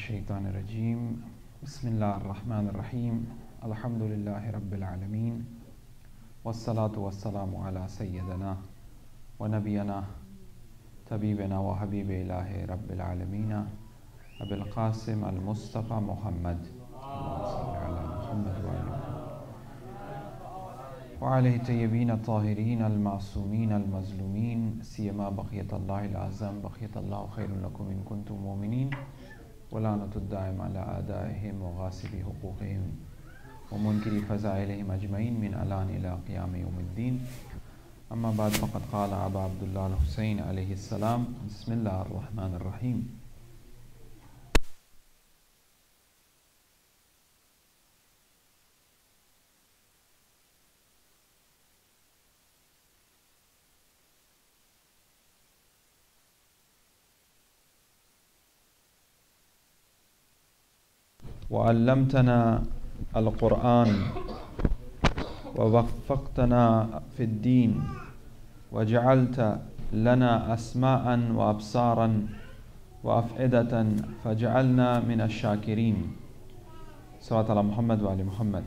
الشيطان الرجيم بسم الله الرحمن الرحيم الحمد لله رب العالمين والصلاة والسلام على سيدنا ونبينا طبيبنا وحبيب إله رب العالمين أبي القاسم المصطفى محمد اللهم صل على محمد وعليه الطيبين الطاهرين المعصومين المظلومين سيما بقية الله الأعظم بقية الله خير لكم إن كنتم مؤمنين ولعنة الدائم على أعدائهم وغاصب حقوقهم ومنكر فزائلهم أجمعين من الآن إلى قيام يوم الدين. أما بعد فقد قال أبا عبد الله الحسين عليه السلام بسم الله الرحمن الرحيم. وعلمتنا القرآن ووفقتنا في الدين وجعلت لنا أسماء وأبصارا وأفئدة فجعلنا من الشاكرين. صلى على محمد وعلى محمد.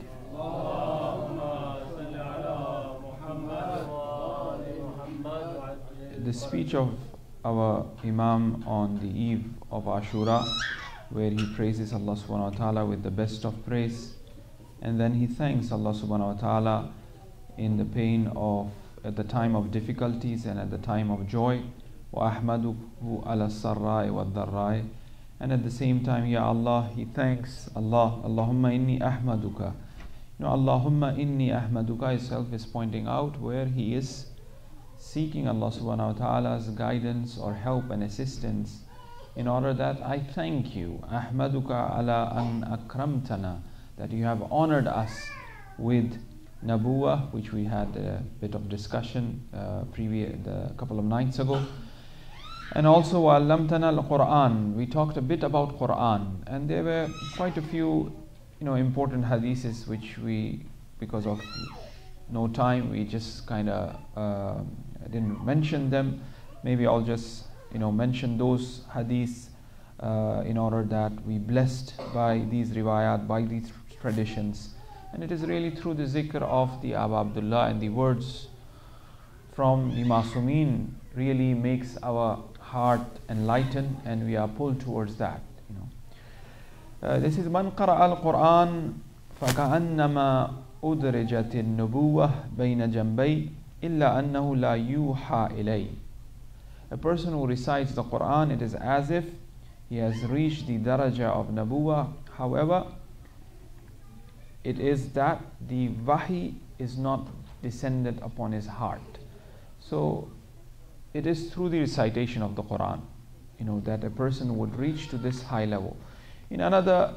The speech of our Imam on the eve of Ashura, where he praises Allah subhanahu wa ta'ala with the best of praise, and then he thanks Allah subhanahu wa ta'ala in the pain of, at the time of difficulties and at the time of joy. وَأَحْمَدُهُ عَلَى السَّرَّاءِ وَالضَّرَّاءِ. And at the same time, Ya Allah, he thanks Allah. Allahumma inni ahmaduka. Allahumma inni ahmaduka itself is pointing out where he is seeking Allah subhanahu wa ta'ala's guidance or help and assistance, in order that I thank you, Ahmaduka ala an akramtana, that you have honored us with Nabuwah, which we had a bit of discussion a couple of nights ago. And also Allamtana al-Quran, we talked a bit about Quran, and there were quite a few important hadiths which we, because of no time, we just kind of didn't mention them. Maybe I'll just mention those hadiths in order that we blessed by these riwayat, by these traditions. And it is really through the zikr of the Aba Abdullah and the words from the Masumeen really makes our heart enlighten, and we are pulled towards that. This is Man qara al-Quran فَكَأَنَّمَا أُدْرِجَتِ النُّبُوَّةِ بَيْنَ جَنْبَيْ إِلَّا أَنَّهُ لَا يُوحَى إِلَيْهِ. A person who recites the Quran, it is as if he has reached the daraja of Nabuwah. However, it is that the wahi is not descended upon his heart. So it is through the recitation of the Quran, that a person would reach to this high level. In another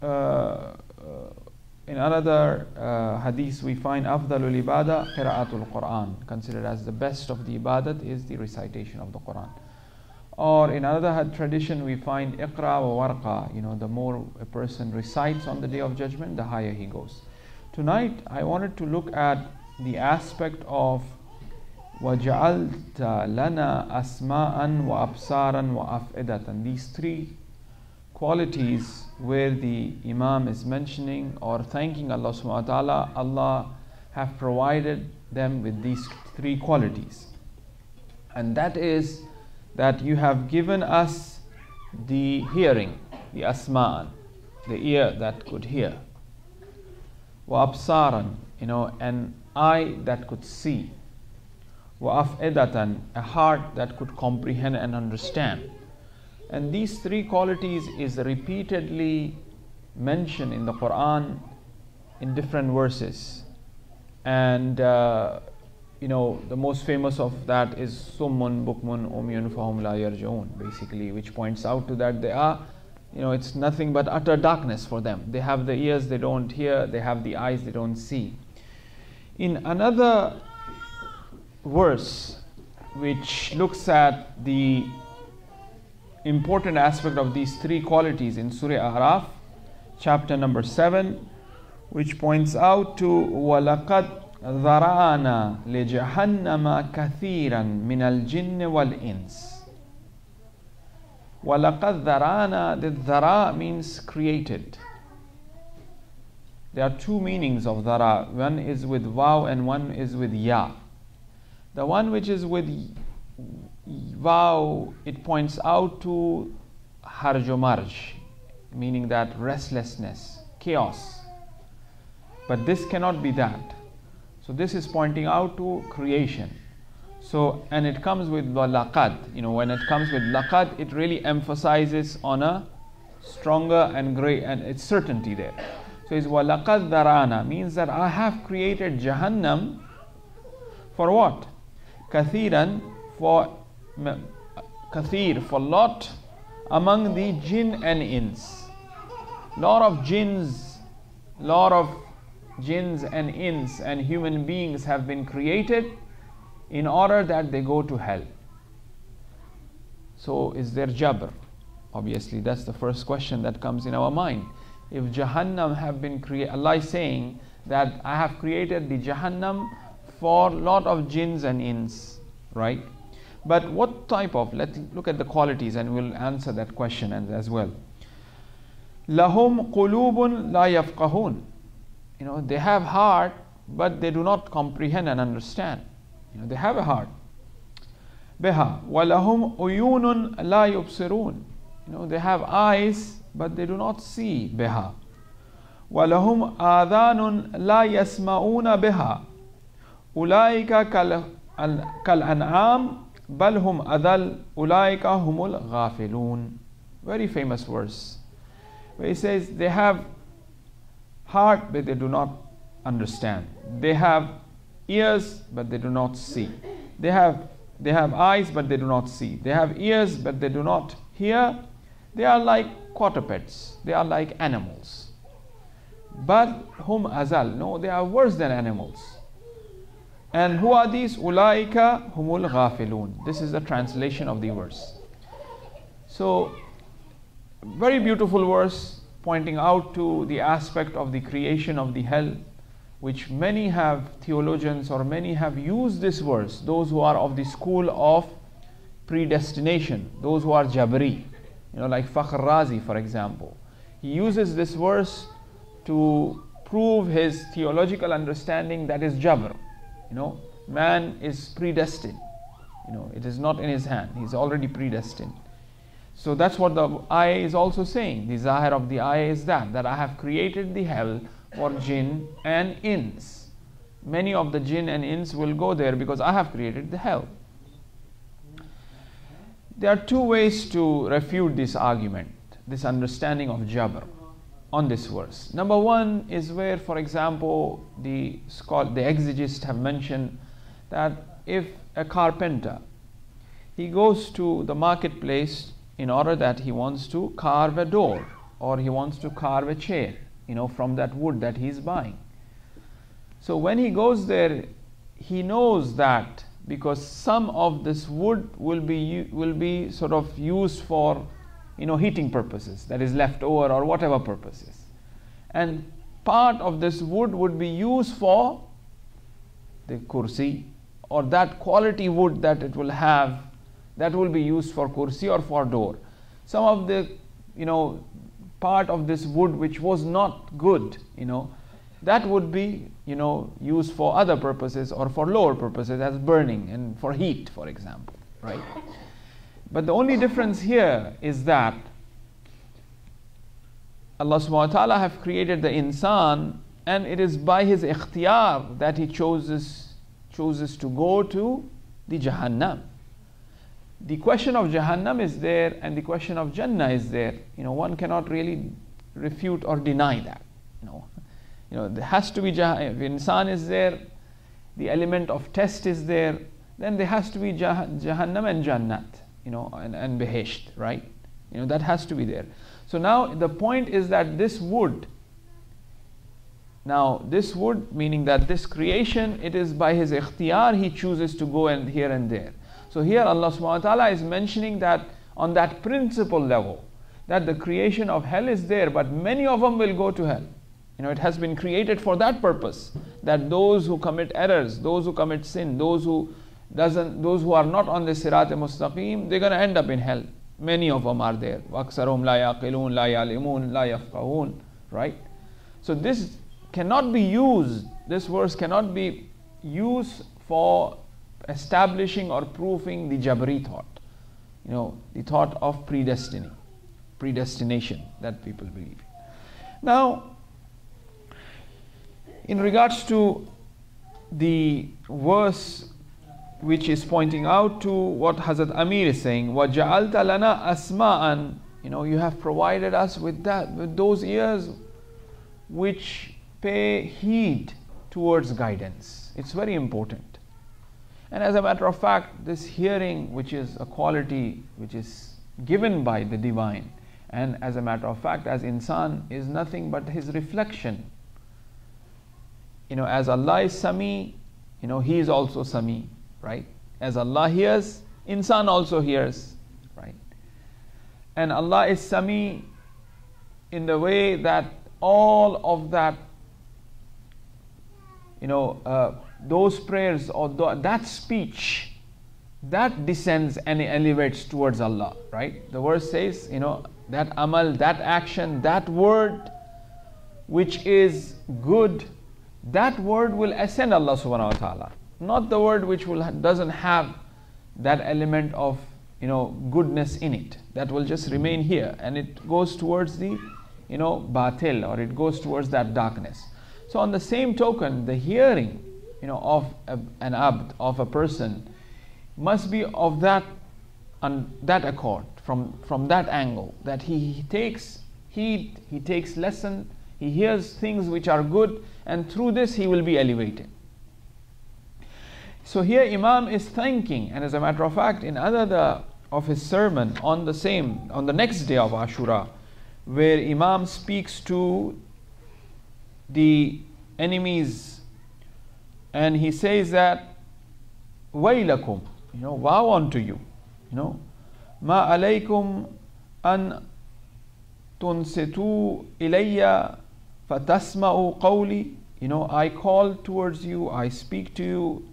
hadith we find Afdalul Ibadah Qira'atul Quran, considered as the best of the ibadat is the recitation of the Quran. Or in another tradition we find Iqra wa warqa, the more a person recites on the Day of Judgment, the higher he goes. Tonight I wanted to look at the aspect of وَجَعَلْتَ لَنَا أَسْمَاءً وَأَبْصَارًا وَأَفْئِدَةً. These three qualities where the Imam is mentioning or thanking Allah subhanahu wa ta'ala, Allah have provided them with these three qualities. And that is that you have given us the hearing, the asma'an, the ear that could hear. Wa absaran, an eye that could see. Wa af'idatan, a heart that could comprehend and understand. And these three qualities is repeatedly mentioned in the Quran in different verses. And the most famous of that is Summun Bukmun Umyun Fahum La Yarji'un, basically, which points out to that they are, it's nothing but utter darkness for them. They have the ears, they don't hear, they have the eyes, they don't see. In another verse which looks at the important aspect of these three qualities in Surah A'raf, chapter number 7, which points out to وَلَقَدْ ذَرَعْنَا لِجَهَنَّمَ كَثِيرًا مِنَ الْجِنِّ وَالْإِنسِ. وَلَقَدْ ذَرَانَا, the dhara means created. There are two meanings of dhara. One is with waw and one is with ya. The one which is with waw, it points out to harj o marj, meaning that restlessness, chaos. But this cannot be that. So this is pointing out to creation. So, and it comes with laqad. When it comes with laqad, it really emphasizes on a stronger and great, and it's certainty there. So it's walaqad dharana, means that I have created Jahannam for what? Kathiran, for kathir, for lot among the jinn and ins. Lot of jinns and ins and human beings have been created in order that they go to hell. So is there jabr? Obviously that's the first question that comes in our mind. If Jahannam have been created, Allah is saying that I have created the Jahannam for lot of jinns and ins, right? But what type of, let's look at the qualities and we'll answer that question as well. Lahum qulubun la yafqahun. They have heart, but they do not comprehend and understand. They have a heart. Biha walahum uyunun la yubsirun. They have eyes, but they do not see. Biha walahum adhanun la yasma'una biha. Ulaika kal an'am bal hum adal. Ulaika humul ghafilun. Very famous verse where he says they have heart, but they do not understand. They have ears, but they do not see. They have eyes, but they do not see. They have ears, but they do not hear. They are like quadrupeds. They are like animals. But hum azal, no, they are worse than animals. And who are these? Ulaika humul ghafilun. This is the translation of the verse. So, very beautiful verse pointing out to the aspect of the creation of the hell, which many have theologians or many have used this verse, those who are of the school of predestination, those who are Jabri, like Fakhr Razi for example. He uses this verse to prove his theological understanding that is Jabr. Man is predestined. It is not in his hand. He's already predestined. So that's what the ayah is also saying. The zahir of the ayah is that I have created the hell for jinn and ins. Many of the jinn and ins will go there because I have created the hell. There are two ways to refute this argument, this understanding of Jabr on this verse. Number one is where, for example, the exegists have mentioned that if a carpenter, he goes to the marketplace in order that he wants to carve a door or he wants to carve a chair, from that wood that he's buying. So when he goes there, he knows that because some of this wood will be sort of used for heating purposes, that is left over or whatever purposes, and part of this wood would be used for the kursi, or that quality wood that it will have, that will be used for kursi or for door. Some of the part of this wood which was not good, that would be used for other purposes or for lower purposes as burning and for heat, for example, right? But the only difference here is that Allah subhanahu wa ta'ala have created the insan, and it is by his ikhtiyar that he chooses to go to the Jahannam. The question of Jahannam is there and the question of Jannah is there. One cannot really refute or deny that. There has to be if insan is there, the element of test is there, then there has to be Jahannam and Jannat, and Behesht, right? That has to be there. So now the point is that this wood, meaning that this creation, it is by his ikhtiyar he chooses to go and here and there. So here Allah subhanahu wa ta'ala is mentioning that on that principle level, that the creation of hell is there, but many of them will go to hell. It has been created for that purpose, that those who commit errors, those who commit sin, those who are not on the sirat mustaqim, they're going to end up in hell. Many of them are there. وَأَكْثَرُهُمْ لَا يَعْقِلُونَ لَا يَعْلِمُونَ لَا يَفْقَهُونَ. Right? So this cannot be used, this verse cannot be used for establishing or proving the Jabri thought. The thought of predestination that people believe. Now, in regards to the verse which is pointing out to what Hazrat Amir is saying, وَجَعَلْتَ لَنَا أَسْمَاءً, you have provided us with that, with those ears which pay heed towards guidance. It's very important. And as a matter of fact, this hearing, which is a quality which is given by the divine, and as a matter of fact, as insan, is nothing but his reflection. As Allah is Sami, he is also Sami, right? As Allah hears, insan also hears, right? And Allah is Sami in the way that all of that, those prayers or that speech, that descends and elevates towards Allah, right? The verse says, that amal, that action, that word which is good, that word will ascend Allah subhanahu wa ta'ala. Not the word which doesn't have that element of goodness in it. That will just remain here, and it goes towards the batil, or it goes towards that darkness. So on the same token, the hearing of an abd, of a person, must be of that accord, from that angle, that he takes heed, he takes lesson, he hears things which are good, and through this he will be elevated. So here Imam is thanking, and as a matter of fact, in another of his sermon on the next day of Ashura, where Imam speaks to the enemies, and he says that وَيْلَكُمْ, woe unto you, مَا عَلَيْكُمْ أَن تُنْصِتُوا إِلَيَّ فَتَسْمَعُوا قَوْلِي. I call towards you, I speak to you,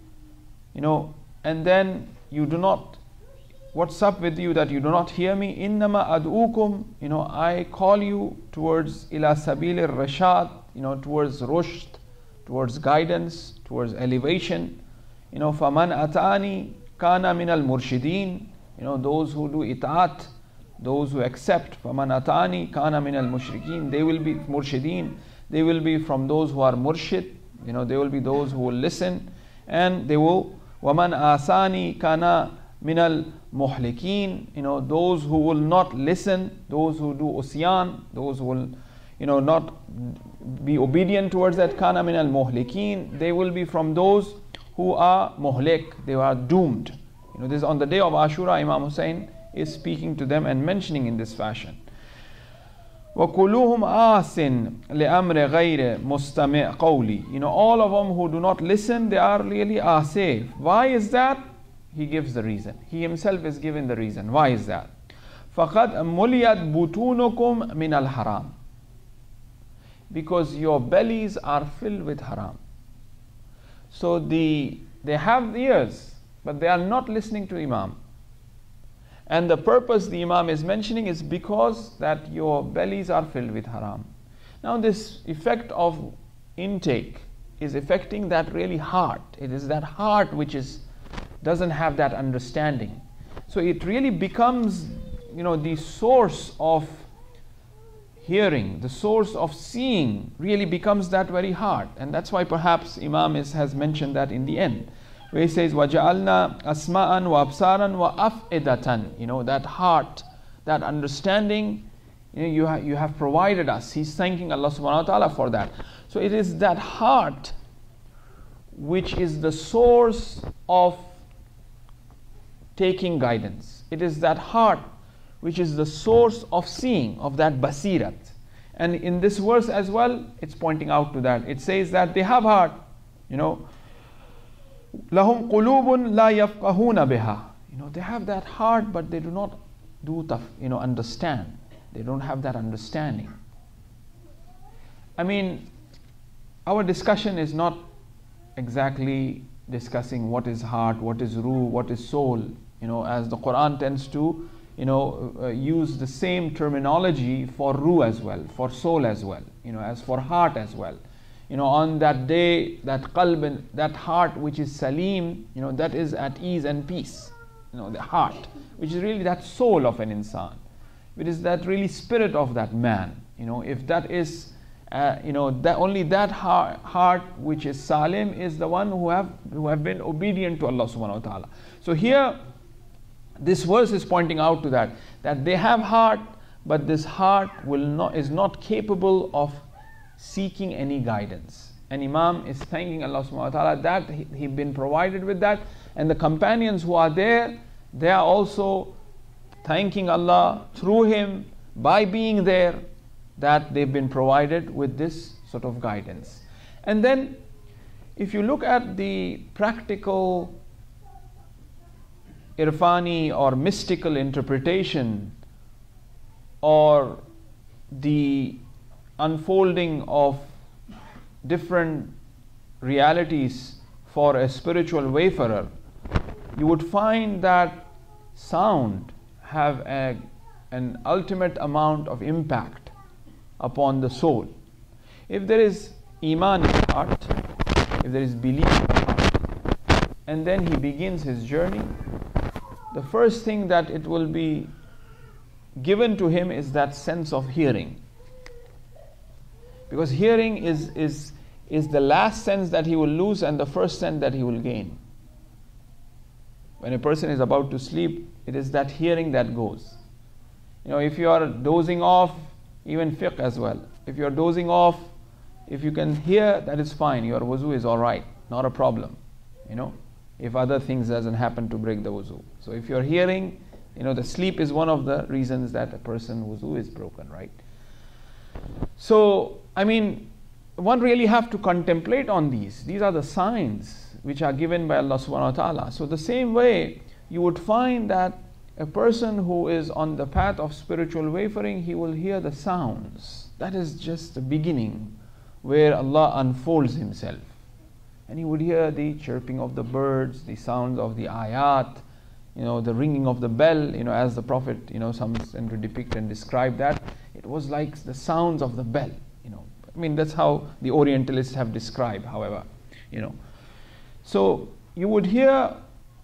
and then you do not, what's up with you that you do not hear me? إِنَّمَا أَدْعُوكُمْ, I call you towards إِلَى سَبِيلِ الرَّشَادِ, towards rushd, towards guidance, towards elevation. فَمَنْ أَتَانِي كَانَ مِنَ الْمُرْشِدِينَ, those who do ita'at, those who accept. فَمَنْ أَتَانِي كَانَ مِنَ الْمُشْرِكِينَ, they will be murshideen, they will be from those who are murshid, they will be those who will listen, and they will وَمَنْ آسَانِي كَانَ مِنَ الْمُحْلِكِينَ, those who will not listen, those who do usyan, those who will not be obedient towards that, kana min al-muhlikin, they will be from those who are muhlik, they are doomed. This is on the day of Ashura. Imam Hussain is speaking to them and mentioning in this fashion. وَكُلُّهُمْ آسٍ لِأَمْرِ غَيْرِ مُسْتَمِعْ قَوْلِي. All of them who do not listen, they are really asif. Why is that? He gives the reason. He himself is given the reason. Why is that? فَقَدْ مُلِيَتْ بُطُونُكُمْ مِنَ الْحَرَامِ. Because your bellies are filled with haram. So they have ears, but they are not listening to Imam. And the purpose the Imam is mentioning is because that your bellies are filled with haram. Now this effect of intake is affecting that really heart. It is that heart which doesn't have that understanding. So it really becomes, the source of hearing, the source of seeing really becomes that very heart. And that's why perhaps Imam has mentioned that in the end, where he says وَجَعَلْنَا أَسْمَاءً وَأَبْصَارًا وَأَفْئِدَةً, that heart, that understanding, you have provided us. He's thanking Allah subhanahu wa ta'ala for that. So it is that heart which is the source of taking guidance. It is that heart which is the source of seeing, of that basirat. And in this verse as well, it's pointing out to that. It says that they have heart, لَهُمْ قُلُوبٌ لَا يَفْقَهُونَ بِهَا. They have that heart, but they do not understand. They don't have that understanding. I mean, our discussion is not exactly discussing what is heart, what is ruh, what is soul, as the Quran tends to use the same terminology for ruh as well, for soul as well, as for heart as well. On that day, that qalb, and that heart which is salim, that is at ease and peace. The heart, which is really that soul of an insan, which is that really spirit of that man. If that is, that only that heart which is salim is the one who have been obedient to Allah subhanahu wa ta'ala. So here, this verse is pointing out to that they have heart, but this heart is not capable of seeking any guidance. And Imam is thanking Allah subhanahu wa ta'ala that he been provided with that, and the companions who are there, they are also thanking Allah through him by being there, that they've been provided with this sort of guidance. And then if you look at the practical irfani or mystical interpretation, or the unfolding of different realities for a spiritual wayfarer, you would find that sound have an ultimate amount of impact upon the soul. If there is iman in the heart, if there is belief in the heart, and then he begins his journey, the first thing that it will be given to him is that sense of hearing. Because hearing is the last sense that he will lose and the first sense that he will gain. When a person is about to sleep, it is that hearing that goes. If you are dozing off, even fiqh as well, if you are dozing off, if you can hear, that is fine, your wuzu is alright, not a problem. If other things doesn't happen to break the wuzu. So if you're hearing, the sleep is one of the reasons that a person's wuzu is broken, right? So, one really have to contemplate on these. These are the signs which are given by Allah subhanahu wa ta'ala. So the same way, you would find that a person who is on the path of spiritual wayfaring, he will hear the sounds. That is just the beginning where Allah unfolds himself. And he would hear the chirping of the birds, the sounds of the ayat, the ringing of the bell, as the Prophet, some tend to depict and describe that. It was like the sounds of the bell, that's how the Orientalists have described, however, So you would hear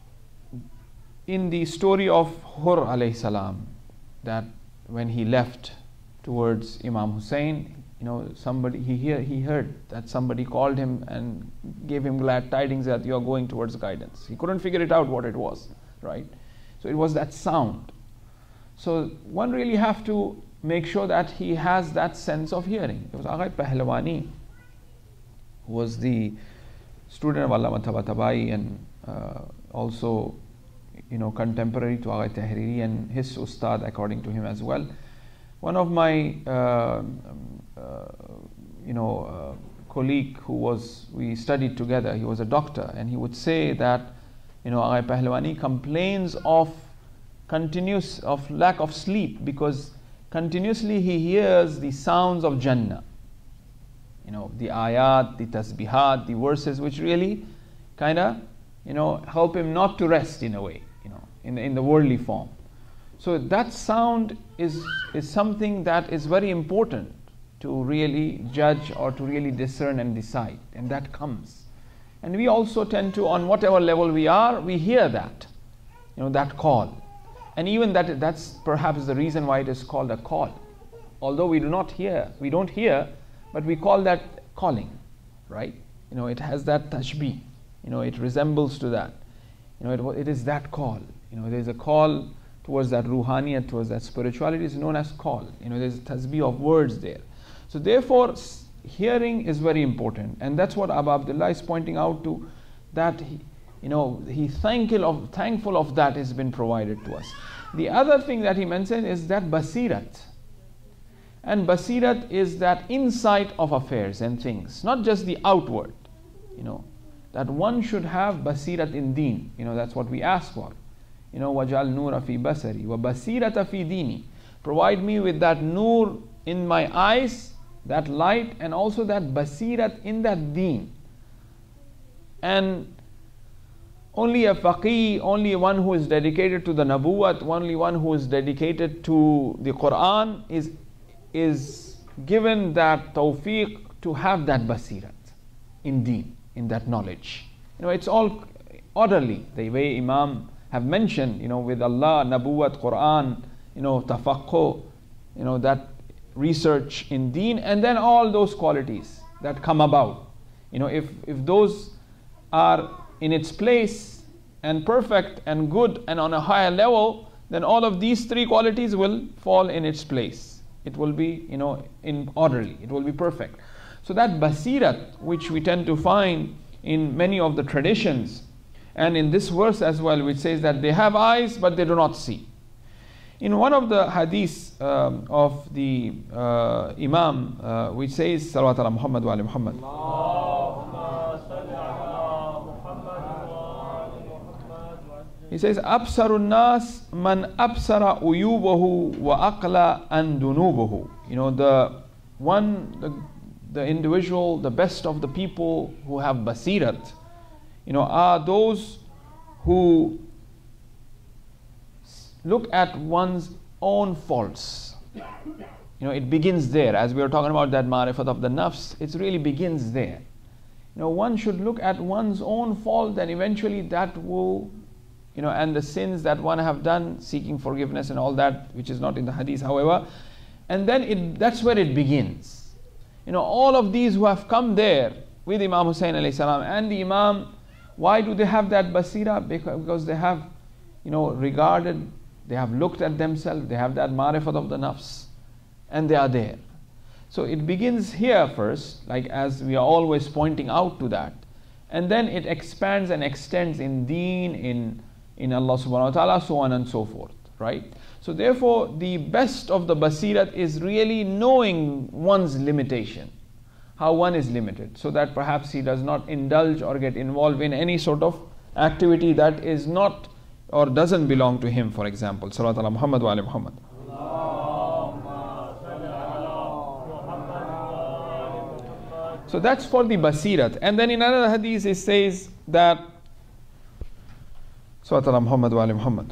in the story of Hur alayhi salam, that when he left towards Imam Hussain, he heard that somebody called him and gave him glad tidings that you are going towards guidance. He couldn't figure it out what it was, right? So it was that sound. So one really have to make sure that he has that sense of hearing. It was Agha Pahlawani, who was the student of Allama Tabatabai, and also contemporary to Agha Tahriri, and his ustad according to him as well. One of my colleague we studied together, he was a doctor, and he would say that Agha Pahlawani complains of lack of sleep, because continuously he hears the sounds of Jannah, the ayat, the tasbihat, the verses which really kind of help him not to rest in a way, in the worldly form. So that sound is something that is very important to really judge or to really discern and decide, and that comes. And we also tend to, on whatever level we are, we hear that, that call. And even that's perhaps the reason why it is called a call. Although we don't hear, but we call that calling, right? It has that tashbih, it resembles to that. It is that call. There is a call towards that ruhaniyat, towards that spirituality, is known as call. There's a tasbih of words there. So therefore, hearing is very important, and that's what Abu Abdullah is pointing out to, that he thankful of that has been provided to us. The other thing that he mentioned is that basirat. And basirat is that insight of affairs and things, not just the outward. That one should have basirat in deen. That's what we ask for. Wajal nura fi basari wa basirata fi dini. Provide me with that nur in my eyes, that light, and also that basirat in that deen. And only a faqih, only one who is dedicated to the nabuwat, only one who is dedicated to the Quran is given that tawfiq to have that basirat in deen, in that knowledge. It's all orderly, the way Imam have mentioned, with Allah, nabuwat, Quran, tafaqqo, that research in deen, and then all those qualities that come about. If those are in its place and perfect and good and on a higher level, then all of these three qualities will fall in its place. It will be, in orderly, it will be perfect. So that basirat, which we tend to find in many of the traditions, and in this verse as well, which says that they have eyes but they do not see. In one of the hadiths of the Imam, which says, Salawat ala Muhammad wa ala Muhammad. He says, Absarun nas man absara uyubahu wa aqla an dunubahu. The individual, the best of the people who have basirat, are those who look at one's own faults. It begins there. As we were talking about that ma'rifat of the nafs, it really begins there. One should look at one's own fault, and eventually that will, and the sins that one have done, seeking forgiveness and all that, which is not in the hadith, however, and then that's where it begins. All of these who have come there with Imam Hussain alayhi salam and the Imam, why do they have that basira? Because they have, regarded, they have looked at themselves, they have that ma'rifat of the nafs, and they are there. So it begins here first, like as we are always pointing out to that, and then it expands and extends in deen, in Allah subhanahu wa ta'ala, so on and so forth, right? So therefore, the best of the basirat is really knowing one's limitation, how one is limited, so that perhaps he does not indulge or get involved in any sort of activity that is not or doesn't belong to him, for example. Salawat ala Muhammad wa ala Muhammad. So that's for the basirat. And then in another hadith it says that, Salawat ala Muhammad wa ala Muhammad.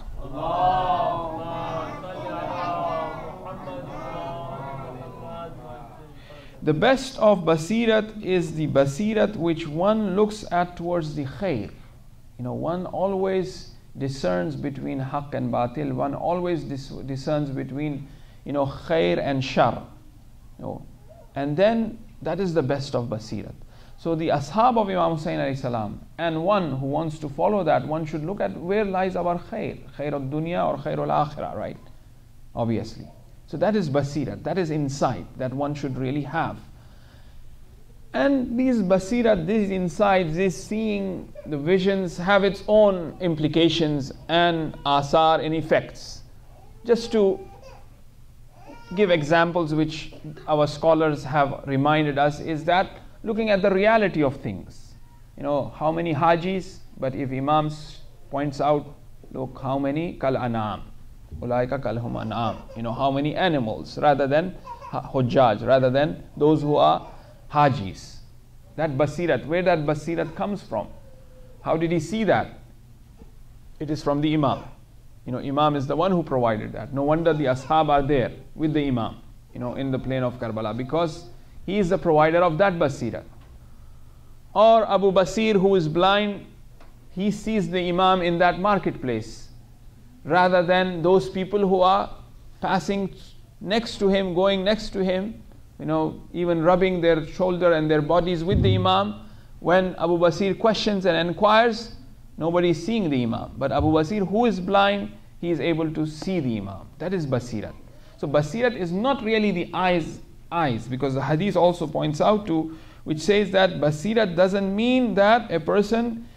The best of basirat is the basirat which one looks at towards the khair. One always discerns between haqq and batil. One always discerns between, khair and shar. And then that is the best of basirat. So the ashab of Imam Hussain alayhi salam, and one who wants to follow that, one should look at where lies our khair al-dunya or khair al-akhirah, right? Obviously. So that is basirat, that is insight that one should really have. And these basirat, these insights, these seeing, the visions have its own implications and asar and effects. Just to give examples which our scholars have reminded us, is that looking at the reality of things. How many hajis, but if Imam points out, look how many kal anam. Ulaika kalhum an'am. How many animals, rather than hujjaj, rather than those who are hajis. That basirat, where that basirat comes from. How did he see that? It is from the Imam. Imam is the one who provided that. No wonder the ashab are there with the Imam, in the plain of Karbala, because he is the provider of that basirat. Or Abu Basir, who is blind, he sees the Imam in that marketplace, rather than those people who are passing next to him, going next to him, even rubbing their shoulder and their bodies with the Imam. When Abu Basir questions and inquires, nobody is seeing the Imam. But Abu Basir, who is blind, he is able to see the Imam. That is basirat. So basirat is not really the eyes, because the hadith also points out to, which says that basirat doesn't mean that a person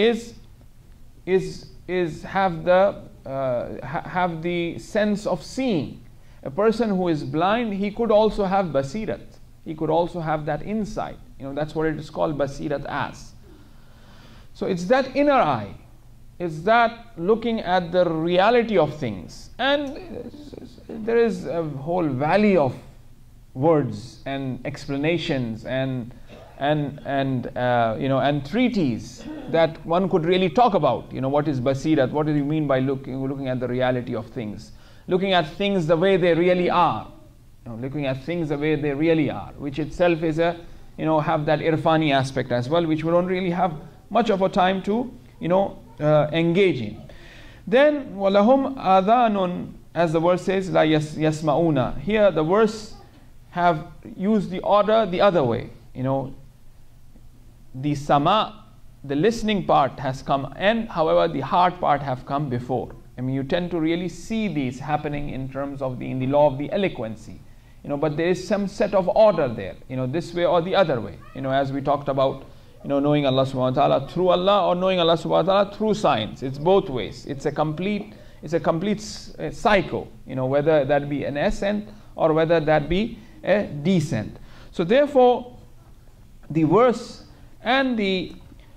have the sense of seeing. A person who is blind, he could also have basirat. He could also have that insight. That's what it is called basirat as. So it's that inner eye. It's that looking at the reality of things. And there is a whole valley of words and explanations and and treaties that one could really talk about. What is basirat? What do you mean by looking at the reality of things? Looking at things the way they really are. Looking at things the way they really are, which itself is have that irfani aspect as well, which we don't really have much of a time to engage in. Then walahum adhanun, as the verse says, la yasmauna. Here the verse have used the order the other way. The sama, the listening part has come, and however the heart part have come before. You tend to really see these happening in terms of in the law of the eloquency. But there is some set of order there, this way or the other way. As we talked about, knowing Allah subhanahu wa ta'ala through Allah or knowing Allah subhanahu wa ta'ala through science. It's both ways. It's a complete cycle, whether that be an ascent or whether that be a descent. So therefore, the verse and the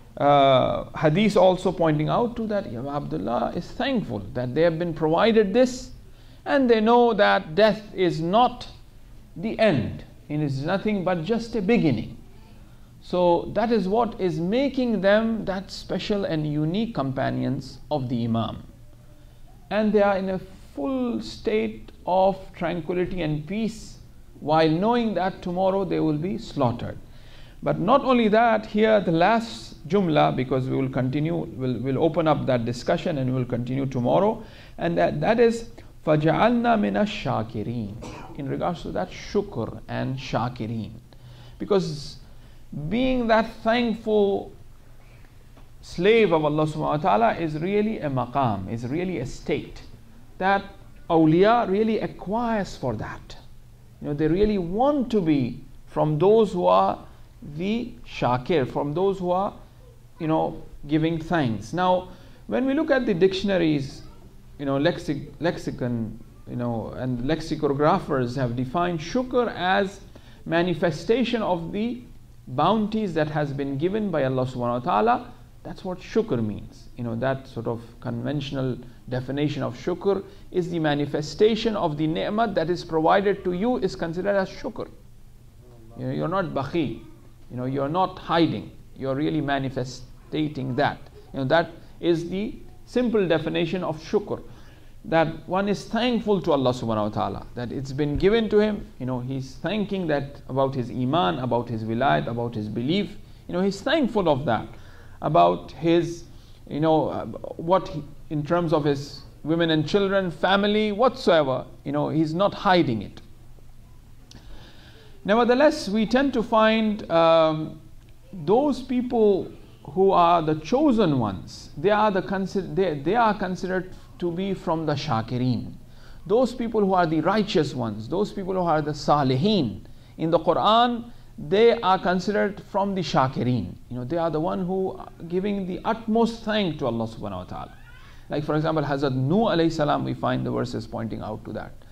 hadith also pointing out to that Abdullah is thankful that they have been provided this, and they know that death is not the end. It is nothing but just a beginning. So that is what is making them that special and unique companions of the Imam. And they are in a full state of tranquility and peace, while knowing that tomorrow they will be slaughtered. But not only that, here the last jumla, because we will continue, we'll open up that discussion and we'll continue tomorrow, and that is فَجَعَلْنَا مِنَ الشَّاكِرِينَ, in regards to that shukr and shakirin. Because being that thankful slave of Allah subhanahu wa ta'ala is really a maqam, is really a state that awliya really acquires for that. They really want to be from those who are the shakir, from those who are giving thanks. Now when we look at the dictionaries, lexicon, and lexicographers have defined shukr as manifestation of the bounties that has been given by Allah subhanahu wa ta'ala. That's what shukr means. That sort of conventional definition of shukr is the manifestation of the ni'mat that is provided to you is considered as shukr. You're not bakhi, you're not hiding, you're really manifesting that. That is the simple definition of shukr, that one is thankful to Allah subhanahu wa ta'ala, that it's been given to him. He's thanking that about his iman, about his wilayat, about his belief. He's thankful of that, about his, in terms of his women and children, family, whatsoever, he's not hiding it. Nevertheless, we tend to find those people who are the chosen ones, they are considered to be from the shakirin. Those people who are the righteous ones, those people who are the salihin. In the Quran, they are considered from the shakirin. They are the one who are giving the utmost thank to Allah subhanahu wa ta'ala. Like for example, Hazrat Nuh alayhi salam, we find the verses pointing out to that.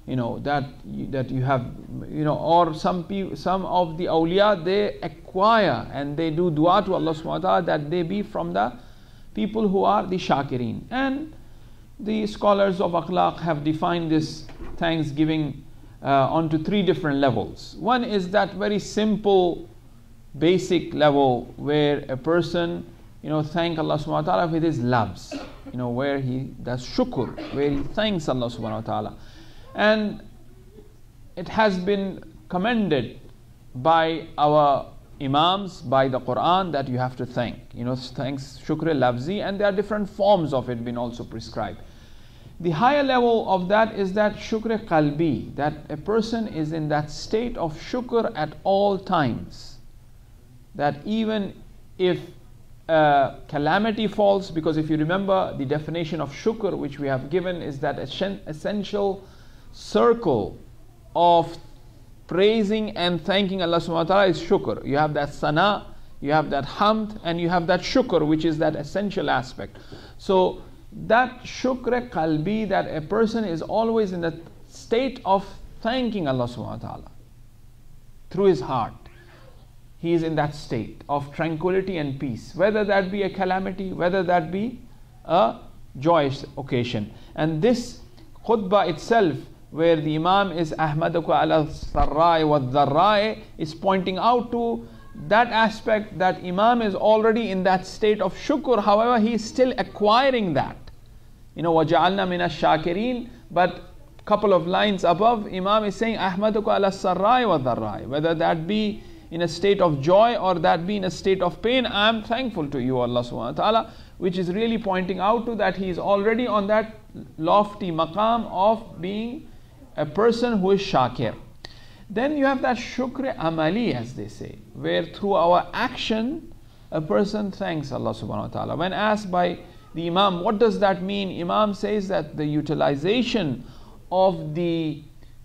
That you have, or some of the awliya, they acquire and they do dua to Allah subhanahu wa ta'ala that they be from the people who are the shakirin. And the scholars of akhlaq have defined this thanksgiving onto three different levels. One is that very simple, basic level where a person, thank Allah subhanahu wa ta'ala with his loves, where he does shukr, where he thanks Allah subhanahu wa ta'ala. And it has been commended by our Imams, by the Quran, that you have to thank. Thanks, shukr lafzi, and there are different forms of it been also prescribed. The higher level of that is that shukr qalbi, that a person is in that state of shukr at all times. That even if calamity falls, because if you remember the definition of shukr which we have given is that essential circle of praising and thanking Allah subhanahu wa ta'ala is shukr. You have that sana, you have that hamd, and you have that shukr, which is that essential aspect. So that shukr qalbi, that a person is always in the state of thanking Allah subhanahu wa ta'ala through his heart. He is in that state of tranquility and peace, whether that be a calamity, whether that be a joyous occasion. And this khutbah itself, where the Imam is Ahmaduka ala sarra'i wa dharra'i, is pointing out to that aspect, that Imam is already in that state of shukr, however he is still acquiring that. وَجَعَلْنَا مِنَ الشَّاكِرِينَ, but couple of lines above, Imam is saying, أَحْمَدُكَ عَلَى السَّرَّاءِ وَالضَّرَّاءِ, whether that be in a state of joy or that be in a state of pain, I am thankful to you, Allah subhanahu wa ta'ala, which is really pointing out to that he is already on that lofty maqam of being a person who is shakir. Then you have that shukr amali, as they say, where through our action a person thanks Allah subhanahu wa ta'ala. When asked by the Imam, what does that mean? Imam says that the utilization of the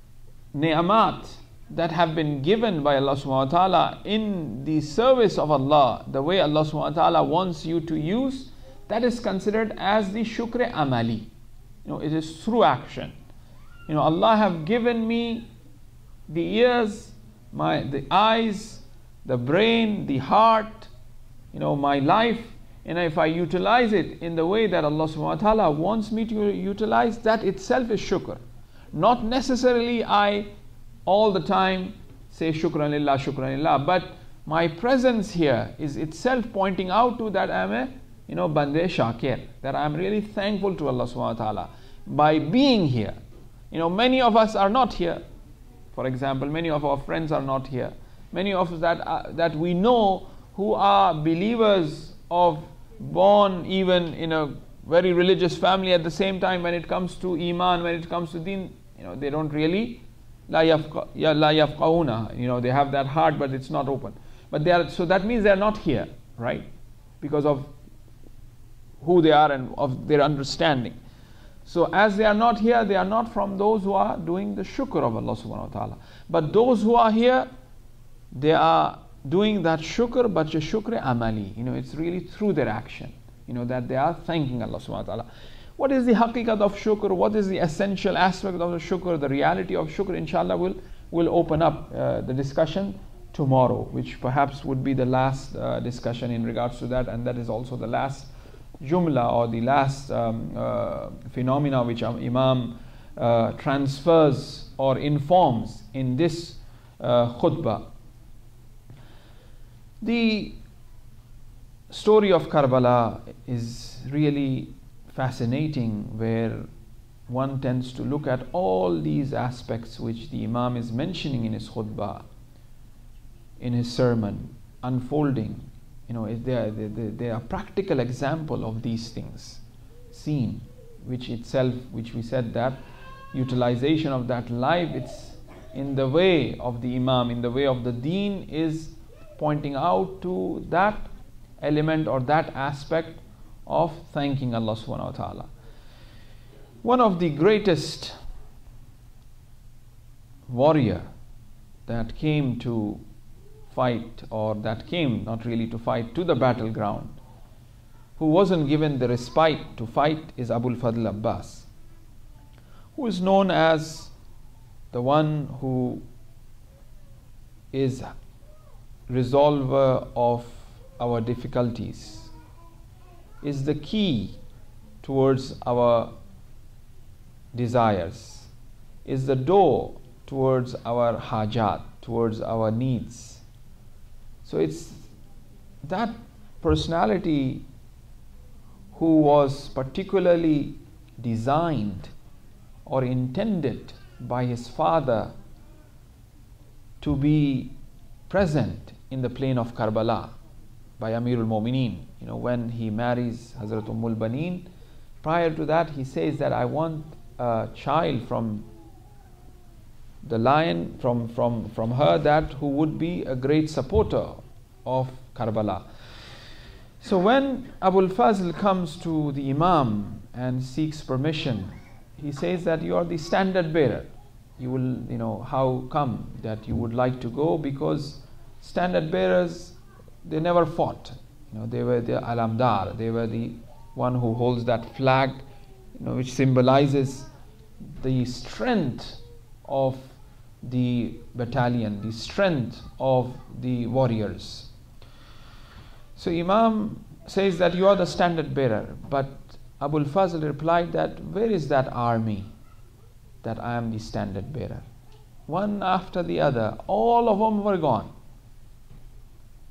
ni'amat that have been given by Allah subhanahu wa ta'ala in the service of Allah, the way Allah subhanahu wa ta'ala wants you to use, that is considered as the shukr amali. It is through action. Allah have given me the ears, the eyes, the brain, the heart, my life, and if I utilize it in the way that Allah subhanahu wa ta'ala wants me to utilize, that itself is shukr. Not necessarily I all the time say shukran lillah, but my presence here is itself pointing out to that I am a bande shakir, that I am really thankful to Allah subhanahu wa ta'ala by being here. Many of us are not here. For example, many of our friends are not here. Many of us that we know who are believers of born even in a very religious family, at the same time when it comes to iman, when it comes to deen, they don't really la yafqahuna, they have that heart but it's not open. But so that means they are not here, right? Because of who they are and of their understanding. So as they are not here, they are not from those who are doing the shukr of Allah subhanahu wa ta'ala. But those who are here, they are doing that shukr, but a shukr amali. It's really through their action, that they are thanking Allah subhanahu wa ta'ala. What is the haqiqat of shukr? What is the essential aspect of the shukr? The reality of shukr, inshallah, we'll open up the discussion tomorrow, which perhaps would be the last discussion in regards to that, and that is also the last jumla or the last phenomena which Imam transfers or informs in this khutbah. The story of Karbala is really fascinating, where one tends to look at all these aspects which the Imam is mentioning in his khutbah, in his sermon, unfolding. They are practical example of these things seen, which we said that utilization of that life, it's in the way of the Imam, in the way of the deen, is pointing out to that element or that aspect of thanking Allah subhanahu wa ta'ala. One of the greatest warrior that came to fight, or that came not really to fight, to the battleground, who wasn't given the respite to fight, is Abul Fadl Abbas, who is known as the one who is resolver of our difficulties, is the key towards our desires, is the door towards our hajat, towards our needs. So it's that personality who was particularly designed or intended by his father to be present in the plain of Karbala by Amirul Mu'mineen. When he marries Hazrat Ummul Baneen, prior to that he says that I want a child from the lion, from her, that who would be a great supporter of Karbala. So when Abul Fazl comes to the Imam and seeks permission, he says that you are the standard bearer. You will, how come that you would like to go? Because standard bearers, they never fought. They were the alamdar. They were the one who holds that flag, which symbolizes the strength of the battalion, the strength of the warriors. So Imam says that you are the standard bearer, but Abul Fazl replied that where is that army that I am the standard bearer? One after the other, all of them were gone.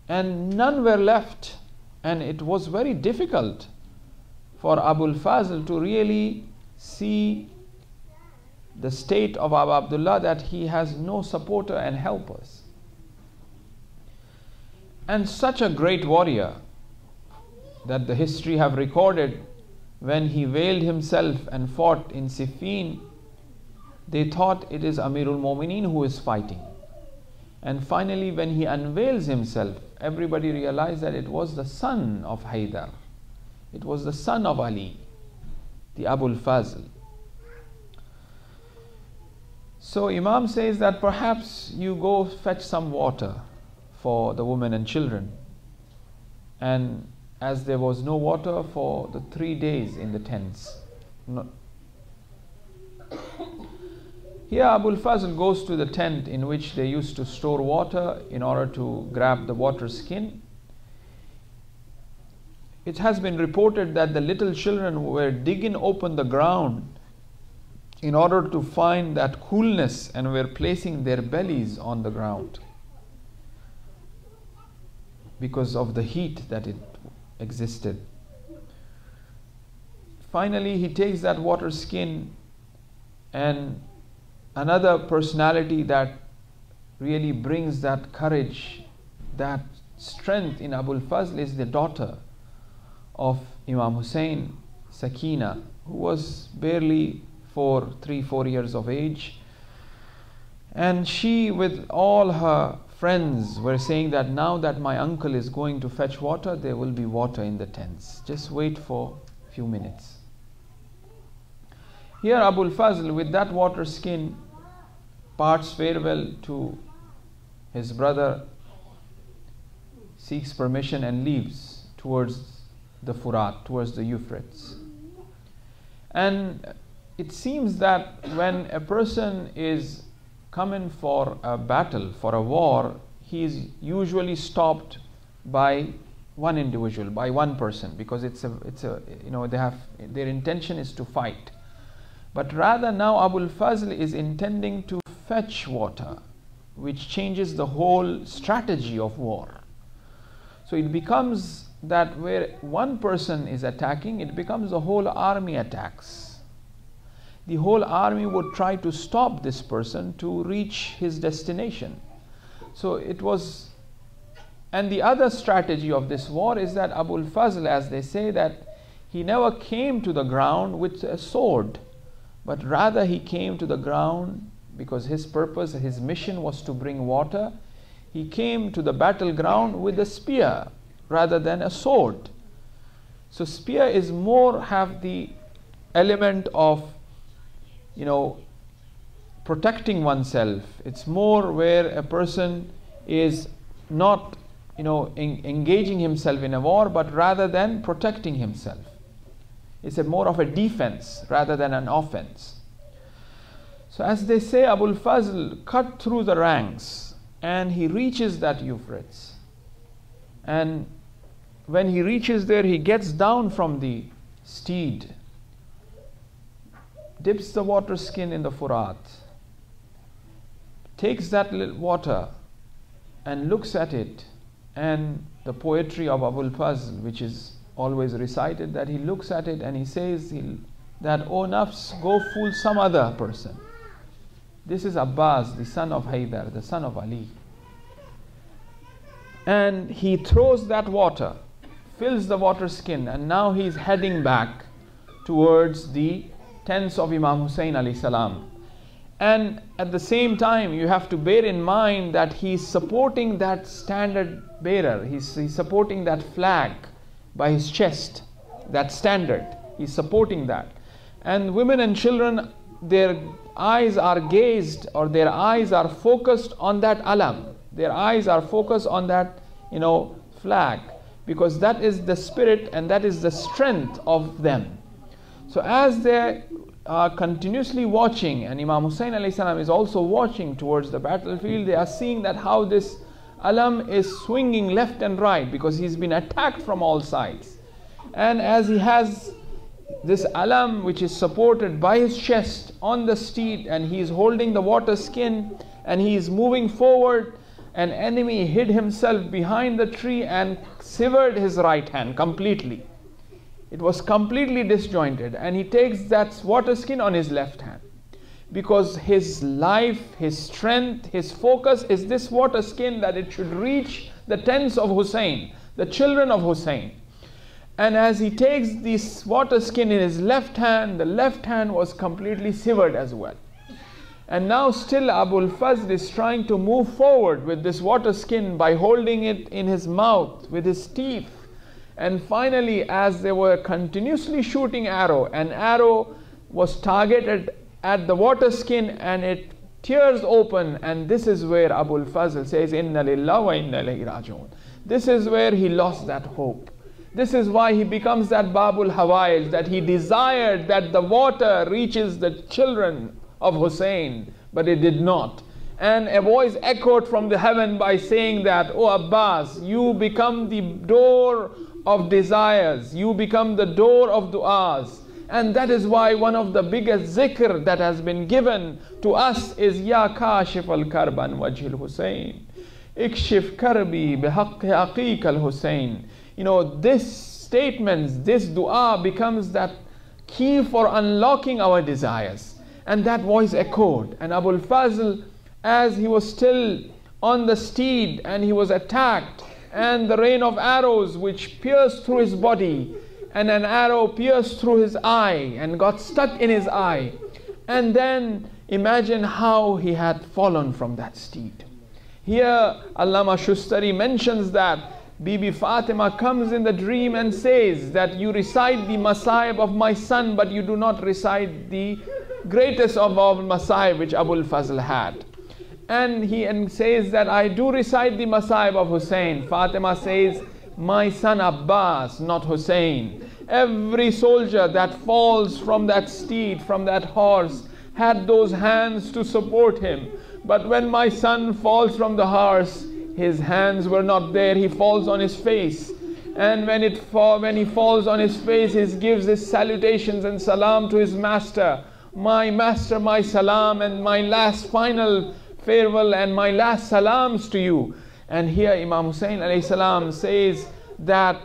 and none were left, and it was very difficult for Abul Fazl to really see the state of Abu Abdullah, that he has no supporter and helpers. And such a great warrior that the history have recorded, when he veiled himself and fought in Siffin, they thought it is Amirul Mu'mineen who is fighting. And finally, when he unveils himself, everybody realized that it was the son of Haydar. It was the son of Ali, the Abul Fazl. So Imam says that perhaps you go fetch some water for the women and children. And as there was no water for the 3 days in the tents. Here Abul Fazl goes to the tent in which they used to store water in order to grab the water skin. It has been reported that the little children were digging open the ground in order to find that coolness, and were placing their bellies on the ground because of the heat that it existed. Finally, he takes that water skin, and another personality that really brings that courage, that strength in Abul Fazl, is the daughter of Imam Hussain, Sakina, who was barely 3-4 years of age. And she, with all her friends, were saying that now that my uncle is going to fetch water, there will be water in the tents. Just wait for a few minutes. Here Abul Fazl, with that water skin, parts farewell to his brother, seeks permission and leaves towards the Furat, towards the Euphrates. And it seems that when a person is coming for a battle, for a war, he is usually stopped by one individual, by one person, because their intention is to fight. But rather now Abul Fazl is intending to fetch water, which changes the whole strategy of war. So it becomes that where one person is attacking, it becomes the whole army attacks. The whole army would try to stop this person to reach his destination. So it was, and the other strategy of this war is that Abul Fazl, as they say, that he never came to the ground with a sword, but rather he came to the ground because his purpose, his mission was to bring water. He came to the battleground with a spear rather than a sword. So spear is more, have the element of protecting oneself. It's more where a person is not engaging himself in a war, but rather than protecting himself. It's more of a defense rather than an offense. So as they say, Abul Fazl cut through the ranks and he reaches that Euphrates. And when he reaches there, he gets down from the steed, dips the water skin in the Furat, takes that little water and looks at it. And the poetry of Abul Fazl, which is always recited, that he looks at it and he says that, "O Nafs, go fool some other person. This is Abbas, the son of Haydar, the son of Ali." And he throws that water, fills the water skin, and now he's heading back towards the tents of Imam Hussain alayhi salam. And at the same time, you have to bear in mind that he's supporting that standard bearer. He's supporting that flag by his chest, that standard. He's supporting that. And women and children, their eyes are gazed, or their eyes are focused on that alam. Their eyes are focused on that, flag, because that is the spirit and that is the strength of them. So as they are continuously watching, and Imam Hussain alayhi salam is also watching towards the battlefield, they are seeing that how this alam is swinging left and right, because he's been attacked from all sides. And as he has this alam which is supported by his chest on the steed, and he is holding the water skin and he is moving forward, an enemy hid himself behind the tree and severed his right hand completely. It was completely disjointed, and he takes that water skin on his left hand, because his life, his strength, his focus is this water skin, that it should reach the tents of Hussain, the children of Hussain. And as he takes this water skin in his left hand, the left hand was completely severed as well. And now still Abul Fazl is trying to move forward with this water skin by holding it in his mouth with his teeth. And finally, as they were continuously shooting an arrow was targeted at the water skin and it tears open, and this is where Abul Fazl says, Inna lillahi wa inna ilayhi raji'un. This is where he lost that hope. This is why he becomes that Babul Hawaij, that he desired that the water reaches the children of Hussain, but it did not. And a voice echoed from the heaven by saying that, O Abbas, you become the door of desires, you become the door of du'as. And that is why one of the biggest zikr that has been given to us is Ya Kashif al-Karban Wajhil Hussain, Ikshif Karbi Bihaqqi Aqiq al-Hussain. You know, this statement, this dua becomes that key for unlocking our desires. And that voice echoed. And Abul Fazl, as he was still on the steed and he was attacked, and the rain of arrows which pierced through his body, and an arrow pierced through his eye and got stuck in his eye. And then imagine how he had fallen from that steed. Here Allama Shustari mentions that Bibi Fatima comes in the dream and says that you recite the Masaib of my son, but you do not recite the greatest of all Masaib which Abul Fazl had. And he says that I do recite the Masaib of Hussain. Fatima says, my son Abbas, not Hussain. Every soldier that falls from that steed, from that horse, had those hands to support him. But when my son falls from the horse, his hands were not there, he falls on his face. And when he falls on his face, he gives his salutations and salam to his master. My master, my salam, and my last final farewell and my last salams to you. And here Imam Hussain alayhi salam says that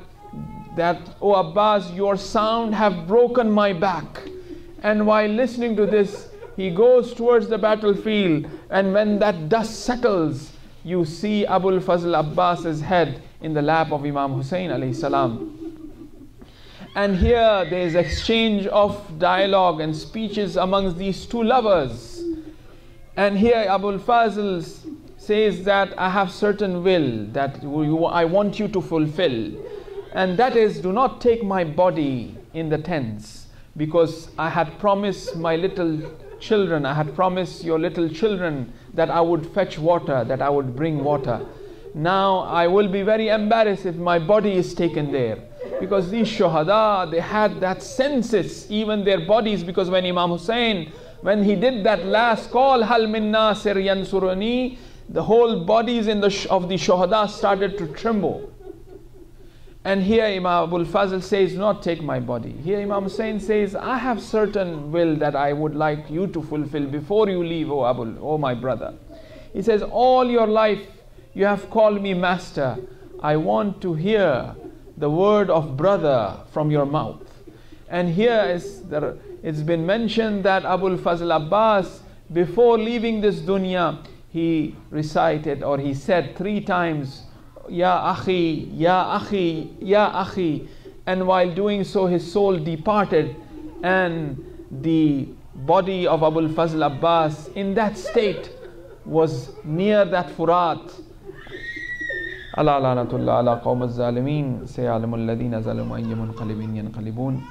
O Abbas, your sound have broken my back. And while listening to this, he goes towards the battlefield, and when that dust settles, you see Abul Fazl Abbas's head in the lap of Imam Hussain alayhi salam. And here there is exchange of dialogue and speeches amongst these two lovers. And here Abul Fazl says that I have certain will that I want you to fulfill. And that is, do not take my body in the tents, because I had promised my little children, I had promised your little children that I would fetch water, that I would bring water. Now I will be very embarrassed if my body is taken there, because these shuhada, they had that census, even their bodies, because when Imam Hussain, when he did that last call, Hal min nasir yansuruni, the whole bodies of the shuhada started to tremble. And here Imam Abul Fazl says, not take my body. Here Imam Hussain says, I have certain will that I would like you to fulfill before you leave, O my brother. He says, all your life you have called me master. I want to hear the word of brother from your mouth. And here it's been mentioned that Abul Fazl Abbas, before leaving this dunya, he recited, or he said 3 times, Ya Akhi, Ya Akhi, Ya Akhi. And while doing so, his soul departed, and the body of Abul Fazl Abbas in that state was near that Furat. Ala lanatullah ala qawm az-zalimin, sayalamu alladhina zalamu ayya munqalibin yanqalibun.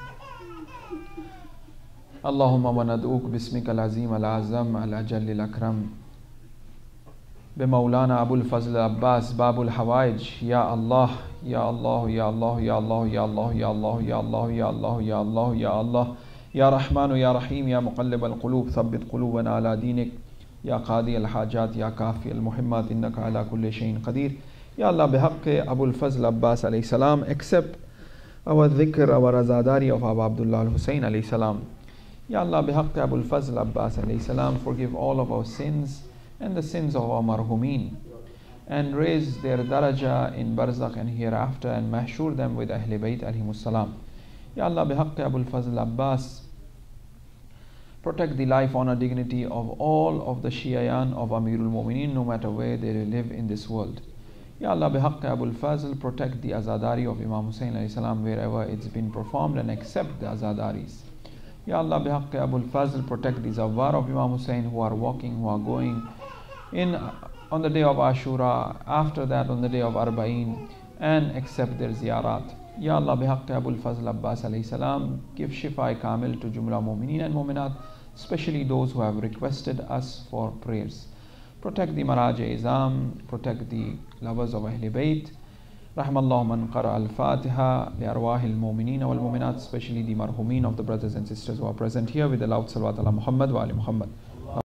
Allahumma wa nad'uk bismika al-azim al-azam al-ajall al-akram. بمولانا أبو الفضل عباس باب الحوائج يا الله يا الله يا الله يا الله يا الله يا الله يا الله يا الله يا الله يا الله يا رحمن يا رحيم يا مقلب القلوب ثبت قلوبنا على دينك يا قاضي الحاجات يا كافي المهمات إنك على كل شيء قدير. Ya Allah, بحق Abu al-Fazl Abbas alayhi salam, accept our dhikr, our azadari of Abu Abdullah al-Hussain alayhi salam. Ya Allah, بحق Abu al-Fazl Abbas alayhi salam, forgive all of our sins and the sins of our marhumin. and raise their daraja in barzakh and hereafter, and mahshur them with Ahl Bayt alayhimus salam. Ya Allah, bihaqqi Abul Fazl Abbas, protect the life, honor, dignity of all of the Shiayan of Amirul Mu'mineen, no matter where they live in this world. Ya Allah, bihaqqi Abul Fazl, protect the azadari of Imam Hussain alayhi salam wherever it's been performed, and accept the azadaris. Ya Allah, bihaqqi Abul Fazl, protect the zawar of Imam Hussain who are walking, who are going in on the day of Ashura, after that on the day of Arba'een, and accept their ziyarat. Ya Allah, bihaqqi Abul Fazl Abbas alayhi salam, give shifa kamil to Jumla Mu'mineen and Mu'minat, especially those who have requested us for prayers. Protect the Maraj-e-Izam, protect the lovers of Ahl Bayt. Rahmallahu man qara al-Fatiha li arwah al-Mu'mineen wal-Mu'minat, especially the marhumin of the brothers and sisters who are present here, with the loud salawat ala Muhammad wa ali Muhammad.